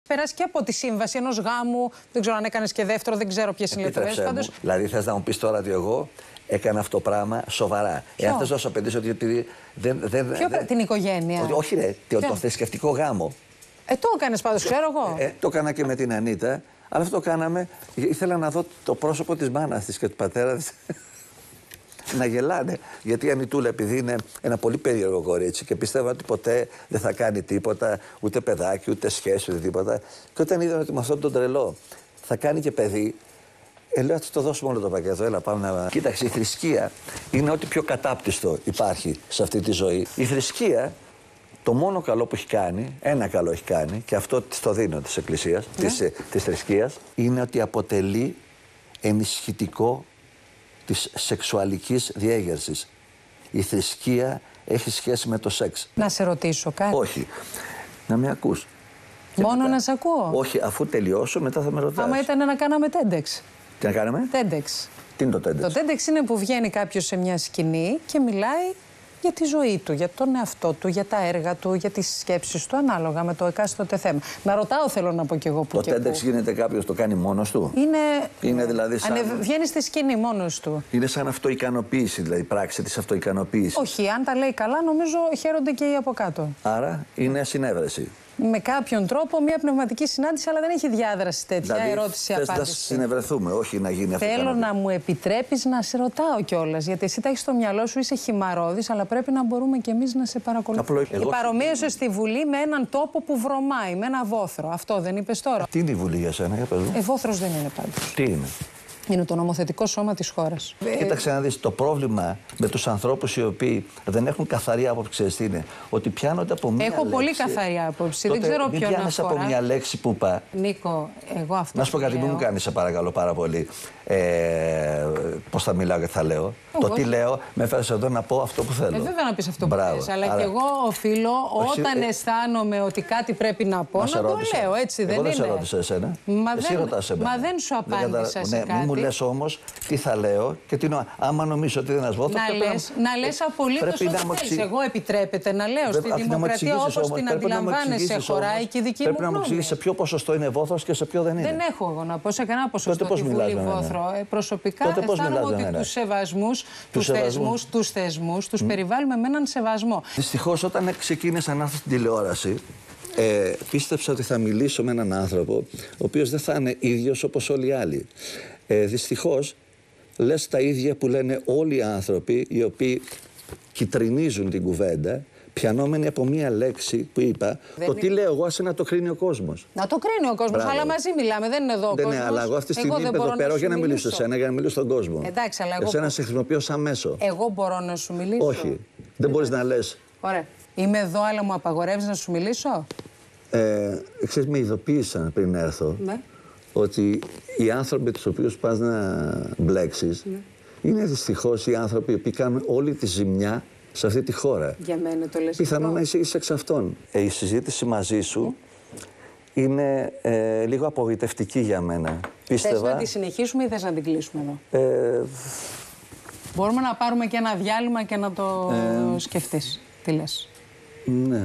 περάσει και από τη σύμβαση ενός γάμου. Δεν ξέρω αν έκανες και δεύτερο, δεν ξέρω ποιες είναι οι λεπτομέρειες. Πάντως... Δηλαδή, θες να μου πεις τώρα ότι εγώ έκανα αυτό το πράγμα σοβαρά. Εάν θες να σου απαντήσω ότι επειδή την οικογένεια. Όχι, ρε, το θρησκευτικό γάμο. Το έκανες πάντως, ξέρω εγώ. Το έκανα και με την Ανίτα, αλλά αυτό το κάναμε. Ήθελα να δω το πρόσωπο της μάνας της και του πατέρα της. Να γελάνε. Γιατί η Ανιτούλα, επειδή είναι ένα πολύ περίεργο κορίτσι και πιστεύω ότι ποτέ δεν θα κάνει τίποτα, ούτε παιδάκι, ούτε σχέση, ούτε τίποτα. Και όταν είδαν ότι με αυτόν τον τρελό θα κάνει και παιδί, λέω να το δώσουμε όλο το πακέτο. Έλα, πάμε να. Κοίταξε, η θρησκεία είναι ό,τι πιο κατάπτυστο υπάρχει σε αυτή τη ζωή. Η θρησκεία, το μόνο καλό που έχει κάνει, ένα καλό έχει κάνει, και αυτό της το δίνω της Εκκλησίας, της θρησκείας, είναι ότι αποτελεί ενισχυτικό της σεξουαλικής διέγερσης. Η θρησκεία έχει σχέση με το σεξ. Να σε ρωτήσω κάτι. Όχι. Να με ακούς. Μόνο να σε ακούω. Όχι, αφού τελειώσω, μετά θα με ρωτάς. Άμα ήταν να κάναμε TEDx. Τι να κάναμε? TEDx. Τι είναι το TEDx? Το TEDx είναι που βγαίνει κάποιος σε μια σκηνή και μιλάει για τη ζωή του, για τον εαυτό του, για τα έργα του, για τις σκέψεις του, ανάλογα με το εκάστοτε θέμα. Να ρωτάω, θέλω να πω κι εγώ που. Το TEDx γίνεται κάποιος το κάνει μόνος του? Είναι δηλαδή σαν. Βγαίνει στη σκηνή μόνος του. Είναι σαν αυτοικανοποίηση, δηλαδή πράξη της αυτοικανοποίησης. Όχι, αν τα λέει καλά, νομίζω χαίρονται και οι από κάτω. Άρα είναι συνέβρεση. Με κάποιον τρόπο μια πνευματική συνάντηση, αλλά δεν έχει διάδραση τέτοια, δηλαδή, ερώτηση-απάντηση. Θες να συνευρεθούμε, όχι να γίνει αυτό. Θέλω να μου επιτρέπεις να σε ρωτάω κιόλας, γιατί εσύ τα έχεις στο μυαλό σου, είσαι χυμαρώδης, αλλά πρέπει να μπορούμε κι εμείς να σε παρακολουθούμε. Η παρομοίωση στη Βουλή με έναν τόπο που βρωμάει, με ένα βόθρο. Αυτό δεν είπες τώρα? Τι είναι η Βουλή για σένα, για πες μου? Βόθρος δεν είναι πάντως. Τι είναι? Είναι το νομοθετικό σώμα της χώρας. Κοίταξε να δεις, το πρόβλημα με τους ανθρώπους οι οποίοι δεν έχουν καθαρή άποψη, ξέρεις τι είναι? Ότι πιάνονται από μία λέξη. Έχω πολύ καθαρή άποψη. Δεν ξέρω ποιον αφορά. Πιάνεσαι από μία λέξη που είπα. Νίκο, εγώ αυτό. Να σου πω κάτι, μην μου κάνεις, σε παρακαλώ πάρα πολύ. Πώς θα μιλάω και θα λέω. Το τι λέω, με έφερες εδώ να πω αυτό που θέλω. Βέβαια να πεις αυτό που θες. Αλλά και εγώ οφείλω, όταν αισθάνομαι ότι κάτι πρέπει να πω, να το λέω. Έτσι δεν είναι? Εγώ δεν σε ρώτησα εσένα. Εσύ ρωτάς εμένα. Μα δεν σου απάντησα σε κάτι. Μην μου λες όμως τι θα λέω και τι εννοώ. Άμα νομίζω ότι δεν ασβόθω, να λες απολύτως ό,τι θέλεις. Εγώ επιτρέπεται να λέω στη δημοκρατία όπως την αντιλαμβάνεσαι, χωράει και η δική μου γνώμη. Πρέπει να μου εξηγήσεις σε ποιο ποσοστό είναι βόθρος και σε ποιο δεν είναι. Δεν έχω εγώ να πω σε κανένα ποσοστό τη Βουλή βόθρο. Προσωπικά αισθάνομαι ότι τους σεβασμούς, τους θεσμούς, τους περιβάλλουμε με έναν σεβασμό. Δυστυχώς, όταν ξεκίνησα να έρθω στην τηλεόραση, πίστεψα ότι θα μιλήσω με έναν άνθρωπο ο οποίος δεν θα είναι ίδιος όπως όλοι οι άλλοι. Δυστυχώς, λες τα ίδια που λένε όλοι οι άνθρωποι οι οποίοι κυτρινίζουν την κουβέντα, πιανόμενοι από μία λέξη που είπα. Το τι λέω εγώ, άσε να το κρίνει ο κόσμος. Να το κρίνει ο κόσμος, αλλά μαζί μιλάμε, δεν είναι εδώ ο κόσμος. Ναι, αλλά εγώ αυτή τη στιγμή είμαι εδώ πέρα για να μιλήσω σε εσένα, για να μιλήσω στον κόσμο. Εντάξει, αλλά εγώ. Εσένα σε χρησιμοποιώ σαν μέσο. Εγώ μπορώ να σου μιλήσω? Όχι, δεν μπορείς να λες. Ωραία. Είμαι εδώ, αλλά μου απαγορεύεις να σου μιλήσω? Ξέρεις, με ειδοποίησαν πριν έρθω ότι οι άνθρωποι τους οποίους πας να μπλέξεις είναι δυστυχώς οι άνθρωποι που κάνουν όλη τη ζημιά σε αυτή τη χώρα. Για μένα το λες? Πιθανόν να είσαι εξ αυτών. Η συζήτηση μαζί σου είναι λίγο απογοητευτική για μένα. Θες να τη συνεχίσουμε ή θες να την κλείσουμε εδώ? Μπορούμε να πάρουμε και ένα διάλειμμα και να το σκεφτείς. Τι λες? Ναι.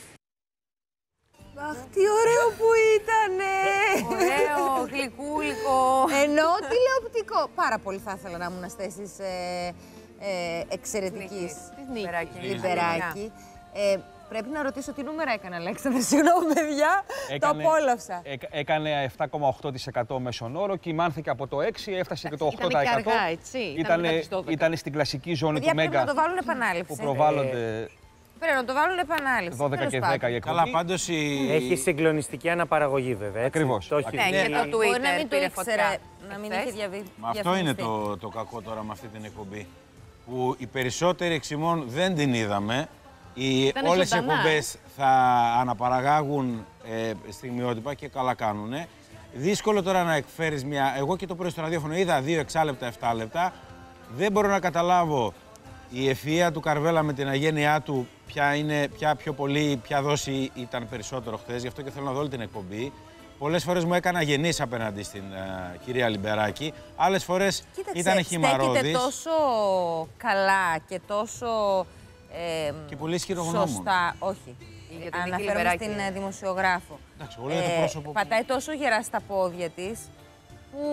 Αχ, τι ωραίο που ήτανε! Ωραίο, γλυκούλικο. Ενώ τηλεοπτικό. Πάρα πολύ θα ήθελα να ήμουν στέσεις εξαιρετικής. Λιμπεράκη. Πρέπει να ρωτήσω τι νούμερα έκανε, Αλέξανδρε. Συγγνώμη, παιδιά. Το απόλαυσα. Έκανε 7,8% μέσον όρο, κοιμάνθηκε από το 6%, έφτασε και το 8%. Ήταν και αργά, έτσι. Ήταν στην κλασική ζώνη του Μέγκα. Πρέπει να το βάλουν επανάληψη. Που προβάλλονται. Πρέπει να το βάλουν επανάληψη. 12 και 10 η εκπομπή. Καλά, πάντως έχει συγκλονιστική αναπαραγωγή, βέβαια. Ακριβώς. Ναι, και το Twitter να μην το πήρε ήξερα, φωτιά. να μην είχε διαβεί. Αυτό είναι το κακό τώρα με αυτή την εκπομπή. Που οι περισσότεροι εξημών δεν την είδαμε. Όλες οι εκπομπές θα αναπαραγάγουν στιγμιότυπα και καλά κάνουνε. Δύσκολο τώρα να εκφέρεις μια. Εγώ και το πρωί στο ραδιόφωνο είδα 2 εξάλεπτα, 7 λεπτά. Δεν μπορώ να καταλάβω η ευφυΐα του Καρβέλα με την αγένειά του ποια πιο πολύ, ποια δόση ήταν περισσότερο χθες. Γι' αυτό και θέλω να δω όλη την εκπομπή. Πολλές φορές μου έκανα γενής απέναντι στην κυρία Λιμπεράκη. Άλλες φορές ήταν χυμαρώδης. Στέκεται τόσο καλά και τόσο και πολύ ισχυρογνώμων. Σωστά, όχι. αναφέρομαι στην δημοσιογράφο. Εντάξει, εγώ λέω το πρόσωπο. Πατάει τόσο γερά στα πόδια της, που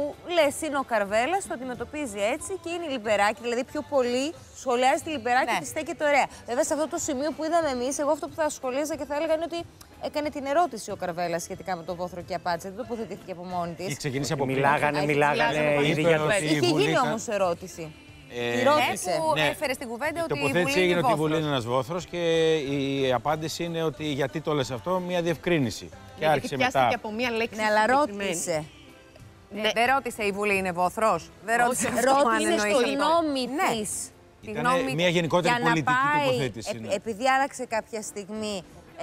λες είναι ο Καρβέλας, το αντιμετωπίζει έτσι και είναι η Λιμπεράκη. Δηλαδή πιο πολύ σχολιάζει τη Λιμπεράκη και τη στέκεται ωραία. Βέβαια σε αυτό το σημείο που είδαμε εμείς, εγώ αυτό που θα σχολίαζα και θα έλεγα είναι ότι έκανε την ερώτηση ο Καρβέλας σχετικά με το βόθρο και απάντησε. Δεν τοποθετήθηκε από μόνη της. Είχε ξεκινήσει από Μιλάγανε ήδη για το Είχε γίνει όμως ερώτηση. Τη ρώτησε. Που έφερε στην κουβέντα ότι η τοποθέτηση Βουλή έγινε είναι ότι η Βουλή βόθρος. είναι ένας βόθρος και η απάντηση είναι ότι γιατί το λες αυτό, μια διευκρίνηση. Και άρχισε μετά. από μία λέξη. Ναι, αλλά συγκεκριμένη. ρώτησε. Ναι. Δεν ρώτησε η Βουλή είναι βόθρος. Δεν ρώτησε αυτό. Ρώτησε στο γνώμη της. Ήταν μια γενικότερη Για να πολιτική πάει, τοποθέτηση. Ναι. επειδή άλλαξε κάποια στιγμή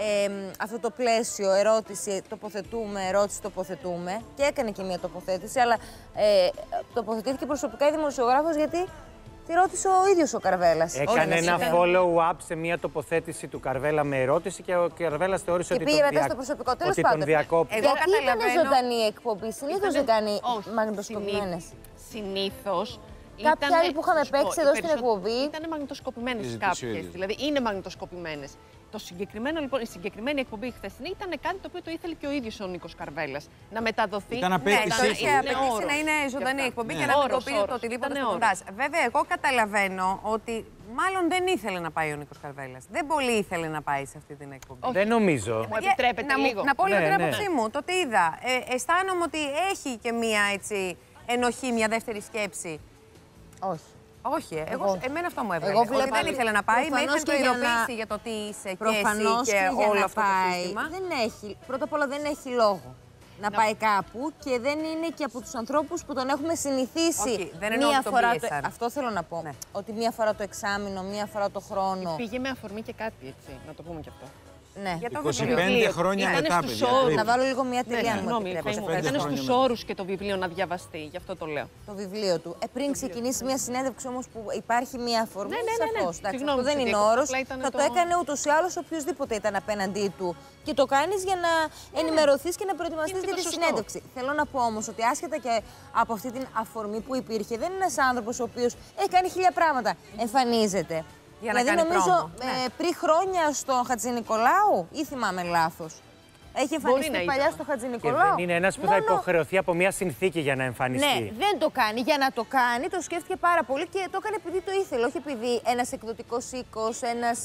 αυτό το πλαίσιο, ερώτηση, τοποθετούμε, ερώτηση, τοποθετούμε, και έκανε και μια τοποθέτηση, αλλά τοποθετήθηκε προσωπικά η δημοσιογράφος γιατί τη ρώτησε ο ίδιος ο Καρβέλας. Έκανε ένα follow-up σε μια τοποθέτηση του Καρβέλα με ερώτηση και ο Καρβέλας θεώρησε ότι πήγε μετά στο προσωπικό. Τέλος πάντων. τον διακόπτει. Εγώ Γιατί ήταν καταλαβαίνω. ζωντανή η εκπομπή, συνήθως δεν κάνει μαγνητοσκοπημένες. Συνήθως. Κάποιοι άλλοι που είχαμε παίξει εδώ στην εκπομπή. Ήταν μαγνητοσκοπημένες Συζήτησε ο κάποιες. ίδιος. Δηλαδή είναι μαγνητοσκοπημένες. Το συγκεκριμένο, λοιπόν, η συγκεκριμένη εκπομπή χθεσινή ήταν κάτι το οποίο το ήθελε και ο ίδιος ο Νίκος Καρβέλας. Να μεταδοθεί. Ήταν Ναι, απέτηση. το είχε απαιτήσει να είναι ζωντανή εκπομπή και να μην κοπεί το οτιδήποτε στο κοντάζ. Βέβαια, εγώ καταλαβαίνω ότι μάλλον δεν ήθελε να πάει ο Νίκος Καρβέλας. Δεν πολύ ήθελε να πάει σε αυτή την εκπομπή. Δεν νομίζω. Μου επιτρέπετε λίγο. Να πω λίγο Ναι, την ναι. άποψή μου. Το τι είδα. Αισθάνομαι ότι έχει και μία έτσι, ενοχή, μία δεύτερη σκέψη. Όχι. Όχι, εμένα αυτό μου έβγαλε. Εγώ Ότι βλέπω δεν ήθελε να πάει, με προφανώς είχε και για προειδοποιήσει να- για το τι είσαι και Προφανώς εσύ και και για όλο να αυτό το πάει, σύστημα. δεν έχει, πρώτα απ' όλα δεν έχει λόγο να πάει κάπου και δεν είναι και από τους ανθρώπους που τον έχουμε συνηθίσει Όχι, δεν εννοώ μία ότι τον φορά πίεσαν. αυτό θέλω να πω, Ναι. ότι μία φορά το εξάμηνο, μία φορά το χρόνο. Πήγε με αφορμή και κάτι, έτσι, να το πούμε κι αυτό. Ναι. Για το 25 βιβλίο. χρόνια Ήτανε μετά, στους παιδιά. όρους. πριν. Να βάλω λίγο μία τελεία, αν μου Συγγνώμη, επιτρέπετε. Θεέ μου, 25 ήταν χρόνια στους μετά. όρους και το βιβλίο να διαβαστεί, γι' αυτό το λέω. Το βιβλίο του. Πριν ξεκινήσει μια συνέντευξη όμως που υπάρχει μια αφορμή, Ναι. σαφώς. Εντάξει, Συγγνώμη, αυτό δεν είναι Σωτήκο, όρος. απλά ήταν Θα το το- έκανε ούτως ή άλλως οποιοδήποτε ήταν απέναντί του. Και το κάνεις για να ενημερωθείς και να προετοιμαστείς Είναι για και τη το σωστό. συνέντευξη. Θέλω να πω όμως ότι άσχετα και από αυτή την αφορμή που υπήρχε, δεν είναι ένας άνθρωπος ο οποίος έχει κάνει 1000 πράγματα. Εμφανίζεται. Για να Δηλαδή κάνει νομίζω πρόμο. πριν χρόνια στον Χατζηνικολάου ή θυμάμαι λάθος. Έχει εμφανιστεί να παλιά ήταν. στο Και Χατζηνικολάου. δεν είναι ένας που θα υποχρεωθεί από μια συνθήκη για να εμφανιστεί. Ναι, δεν το κάνει. Για να το κάνει, το σκέφτηκε πάρα πολύ και το έκανε επειδή το ήθελε. Όχι επειδή ένας εκδοτικός οίκος, ένας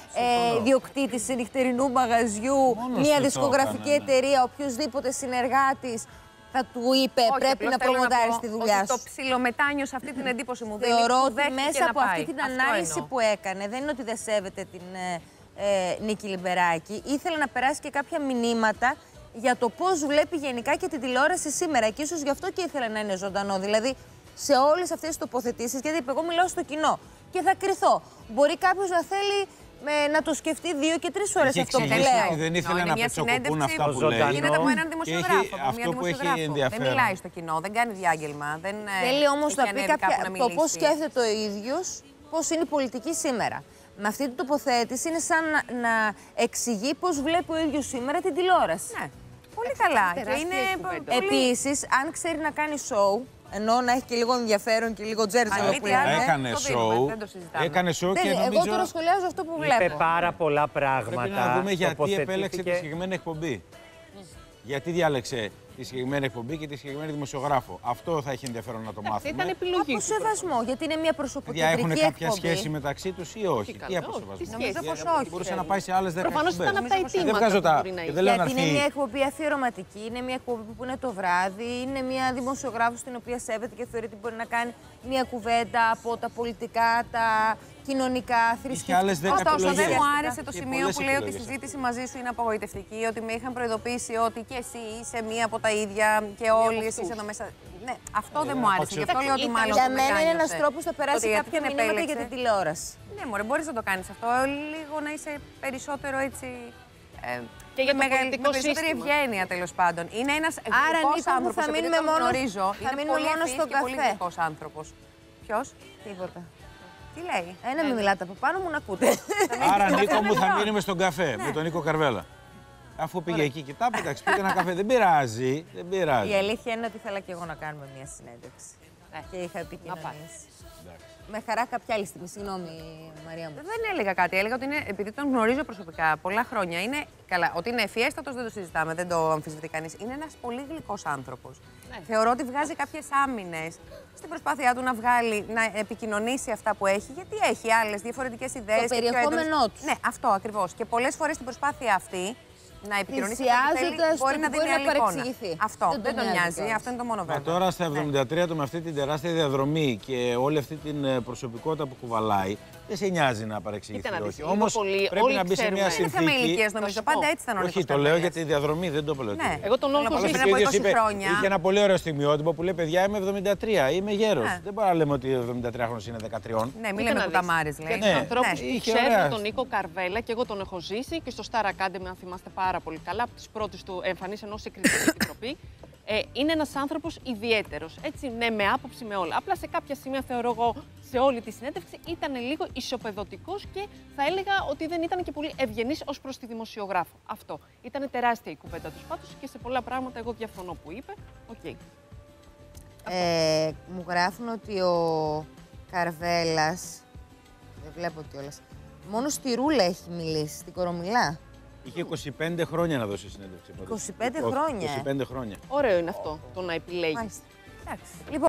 ιδιοκτήτης νυχτερινού μαγαζιού, Μόνος μια του το δισκογραφική έκανε, ναι. εταιρεία, οποιοδήποτε συνεργάτης θα του είπε Όχι, πρέπει απλώς να θέλω προμοτάρεις πω τη δουλειά ότι σου. το ψιλομετάνιωσε αυτή την εντύπωση μου δίνει. Θεωρώ που ότι δέχτηκε μέσα να από πάει. αυτή την Αυτό ανάλυση εννοώ. που έκανε, δεν είναι ότι δεν σέβεται την Νίκη Λιμπεράκη, ήθελε να περάσει και κάποια μηνύματα για το πώς βλέπει γενικά και την τηλεόραση σήμερα. Και ίσως γι' αυτό και ήθελε να είναι ζωντανό. Δηλαδή, σε όλες αυτές τις τοποθετήσεις, γιατί είπε, εγώ μιλάω στο κοινό και θα κρυθώ. Μπορεί κάποιος να θέλει να το σκεφτεί 2 και 3 ώρες Είχε αυτό που εξηγήσει λέω. ότι δεν ήθελε Είναι να μια πετσοκοπούν συνέντευξη αυτά που που λέει. Γίνεται από έναν Και δημοσιογράφο. έχει από μια αυτό που έχει δημοσιογράφο. Δεν ενδιαφέρον. μιλάει στο κοινό, δεν κάνει διάγγελμα. Δεν, Θέλει όμως έχει να πει ανέβει κάπου κάποια, να το πώς μιλήσει. σκέφτεται ο ίδιος, πώς είναι η πολιτική σήμερα. Με αυτή την τοποθέτηση είναι σαν να εξηγεί πώς βλέπει ο ίδιος σήμερα την τηλεόραση. Ναι, πολύ καλά. Και τεράστια είναι κουβέντα. πολύ... Επίσης, αν ξέρει να κάνει show, ενώ να έχει και λίγο ενδιαφέρον και λίγο τζέρτζελο που Αλήθεια, λέμε. ναι. Έκανε το δίνουμε, show. δεν το συζητάμε. Έκανε show και Εγώ νομίζω τώρα σχολιάζω αυτό που Είπε βλέπω. πάρα πολλά πράγματα. πρέπει να δούμε γιατί τοποθετήθηκε. επέλεξε τη συγκεκριμένη εκπομπή. Γιατί διάλεξε τη συγκεκριμένη εκπομπή και τη συγκεκριμένη δημοσιογράφο. Αυτό θα έχει ενδιαφέρον να το Αυτή μάθουμε. ήταν επιλογή Από του. σεβασμό, γιατί είναι μια Παιδιά, προσωποκεντρική έχουν εκπομπή. κάποια σχέση μεταξύ του ή όχι. καλά, Τι από όχι, σεβασμό. τι Νομίζω σχέση. πως όχι. Μπορούσε να πάει σε άλλες 10 Προφανώς ήταν εκπομπές. από τα Δεν αιτήματα βγάζω που τα. μπορεί να Δεν λέω να Γιατί είναι μια έρθει. εκπομπή αφιερωματική, είναι μια εκπομπή που είναι το βράδυ, είναι μια δημοσιογράφος την οποία σέβεται και θεωρεί ότι μπορεί να κάνει μια κουβέντα από τα πολιτικά, τα κοινωνικά, θρησκευτικά. άλλες 10 Ωστόσο, δεν επιλογές. μου άρεσε το Και σημείο πολλές που λέει ότι η επιλογές. συζήτηση μαζί σου είναι απογοητευτική, ότι με είχαν προειδοποιήσει ότι και εσύ είσαι μία από τα ίδια και όλοι εσείς εδώ μέσα. Ναι, αυτό δεν μου άρεσε. Γι' αυτό λέω ότι μάλλον. Για το μένα είναι ένας μετάνιωσε. τρόπος να περάσει Ότι κάποια την μηνύματα επέλεξε. για την τηλεόραση. Ναι, μωρέ, μπορείς να το κάνεις αυτό. Λίγο να είσαι περισσότερο έτσι. Και για το με πολιτικό περισσότερη σύστημα. ευγένεια τέλος πάντων. Είναι ένας Άρα, γλυκός Νίκο μου, άνθρωπος, θα επειδή μείνουμε τον μόνο- γνωρίζω. θα Είναι μείνουμε πολύ μόνο ευθύς στο και πολύ καφέ. γλυκός άνθρωπος. Ποιος? Τίποτα. Τι λέει? Ένα μην μιλάτε από πάνω μου να ακούτε. Άρα, Νίκο μου, θα μείνουμε στον καφέ με τον Νίκο Καρβέλα. Αφού πήγε εκεί και τα εντάξει, πήγε ένα καφέ. Δεν πειράζει. Δεν Η πειράζει. αλήθεια είναι ότι ήθελα και εγώ να κάνουμε μια συνέντευξη. Και είχα επικοινωνήσει. με χαρά κάποια άλλη στιγμή. Συγγνώμη, Μαρία μου. Δεν έλεγα κάτι. Έλεγα ότι είναι, επειδή τον γνωρίζω προσωπικά πολλά χρόνια, είναι καλά. Ότι είναι ευφιέστατος δεν το συζητάμε, δεν το αμφισβητεί κανείς. Είναι ένας πολύ γλυκός άνθρωπος. Ναι. Θεωρώ ότι βγάζει κάποιες άμυνες στην προσπάθειά του να επικοινωνήσει αυτά που έχει, γιατί έχει άλλες διαφορετικές ιδέες. Το περιεχόμενό του. Ναι, αυτό ακριβώς. Και πολλές φορές την προσπάθεια αυτή να επικοινωνήσει μπορεί να δίνει άλλη εικόνα. Αυτό δεν τον νοιάζει. Τώρα. Αυτό είναι το μόνο βέβαιο. Τώρα στα 73 του με αυτή την τεράστια διαδρομή και όλη αυτή την προσωπικότητα που κουβαλάει, δεν σε νοιάζει να παρεξηγηθεί. Όχι. Όμως πρέπει να μπει σε μια συνθήκη. Είναι θέμα ηλικίας, νομίζω. Πάντα έτσι ήταν ο Νίκος. Όχι, το λέω για τη διαδρομή, δεν το λέω. Ναι. Εγώ τον έχω ζήσει πριν από 20 χρόνια. Είχε ένα πολύ ωραίο στιγμιότυπο που λέει: παιδιά, είμαι 73, είμαι γέρος. Δεν μπορούμε να λέμε ότι ο 73χρονος είναι 13. Ναι, μην λέμε κουταμάρες, λέει. Για τους ανθρώπους που ξέρουν τον Νίκο Καρβέλα, και εγώ τον έχω ζήσει και στο Star Academy, αν θυμάστε πάρα πολύ καλά, από τις πρώτες του εμφανίσεις ενώ σε κριτική επιτροπή. Είναι ένας άνθρωπος ιδιαίτερος. Έτσι, ναι, με άποψη, με όλα. Απλά σε κάποια σημεία θεωρώ εγώ σε όλη τη συνέντευξη ήταν λίγο ισοπεδωτικός και θα έλεγα ότι δεν ήταν και πολύ ευγενής ως προς τη δημοσιογράφο. Αυτό. Ήταν τεράστια η κουβέντα τους πάντως και σε πολλά πράγματα εγώ διαφωνώ που είπε. Okay. Μου γράφουν ότι ο Καρβέλας, δεν βλέπω κιόλας, μόνο στη Ρούλα έχει μιλήσει, στην Κορομιλά. Είχε 25 χρόνια να δώσει συνέντευξη. 25 χρόνια. 25 χρόνια. Ωραίο είναι αυτό, το να επιλέγει. Μάλιστα. Εντάξει. Λοιπόν,